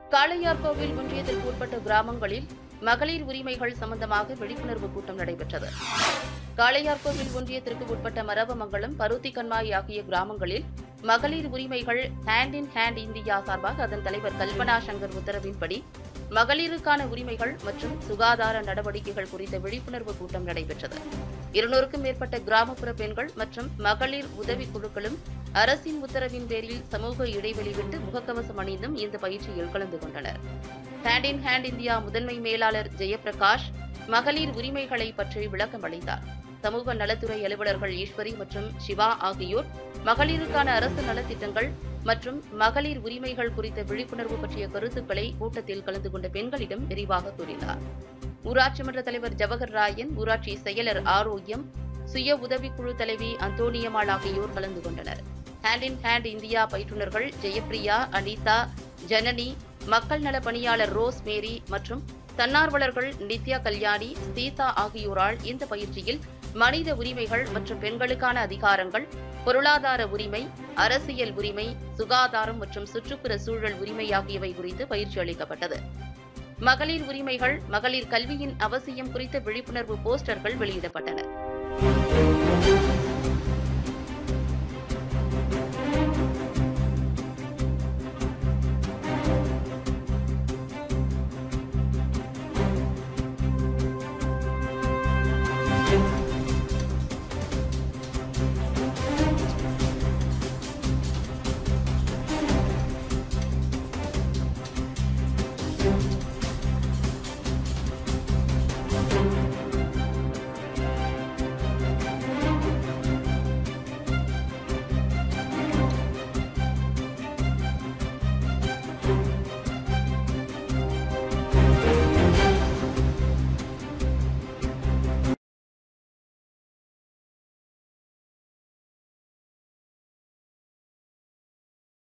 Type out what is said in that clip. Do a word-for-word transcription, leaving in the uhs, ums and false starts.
காளையார்கோவில் ஒன்றியத்திற்கு உட்பட்ட கிராமங்களில் மகளிர் உரிமைகள் சம்பந்தமாக விழிப்புணர்வு கூட்டம் நடைபெற்றது. காளையார்கோவில் ஒன்றியத்திற்கு உட்பட்ட மரவமங்கலம், பருத்தி கண்மாய் ஆகிய கிராமங்களில் மகளிர் உரிமைகள் ஹேண்ட் இன் ஹேண்ட் இந்தியா சார்பாக அதன் தலைவர் கல்பனா சங்கர் உத்தரவின்படி மகளிருக்கான உரிமைகள் மற்றும் சுகாதார நடவடிக்கைகள் குறித்த விழிப்புணர்வு கூட்டம் நடைபெற்றது. இருநூறுக்கும் மேற்பட்ட கிராமப்புற பெண்கள் மற்றும் மகளிர் உதவிக்குழுக்களும் அரசின் உத்தரவின் பேரில் சமூக இடைவெளி விட்டு முகக்கவசம் அணிந்தும் இந்த பயிற்சியில் கலந்து கொண்டனர். ஹேண்ட் இன் ஹேண்ட் இந்தியா முதன்மை மேலாளர் ஜெயபிரகாஷ் மகளிர் உரிமைகளை பற்றி விளக்கம் அளித்தார். சமூக நலத்துறை அலுவலர்கள் ஈஸ்வரி மற்றும் சிவா ஆகியோர் மகளிருக்கான அரசு நலத்திட்டங்கள் மற்றும் மகளிர் உரிமைகள் குறித்த விழிப்புணர்வு பற்றிய கருத்துக்களை கூட்டத்தில் கலந்து கொண்ட பெண்களிடம் விரிவாக கூறினார். ஊராட்சி மன்ற தலைவர் ஜவஹர் ராயன், ஊராட்சி செயலர் ஆரோக்கியம், சுய உதவிக்குழு தலைவி அந்தோனியம்மாள் ஆகியோர் கலந்து கொண்டனர். ஹேண்ட் இன் ஹேண்ட் இந்தியா பயிற்றுநர்கள் ஜெயப்பிரியா, அனிதா, ஜனனி, மக்கள் நல பணியாளர் ரோஸ் மேரி மற்றும் தன்னார்வலர்கள் நித்யா கல்யாணி, சீதா ஆகியோரால் இந்த பயிற்சியில் மனித உரிமைகள் மற்றும் பெண்களுக்கான அதிகாரங்கள், பொருளாதார உரிமை, அரசியல் உரிமை, சுகாதாரம் மற்றும் சுற்றுப்புற சூழல் உரிமை ஆகியவை குறித்து பயிற்சி அளிக்கப்பட்டது. மகளிர் உரிமைகள், மகளிர் கல்வியின் அவசியம் குறித்த விழிப்புணர்வு போஸ்டர்கள் வெளியிடப்பட்டன.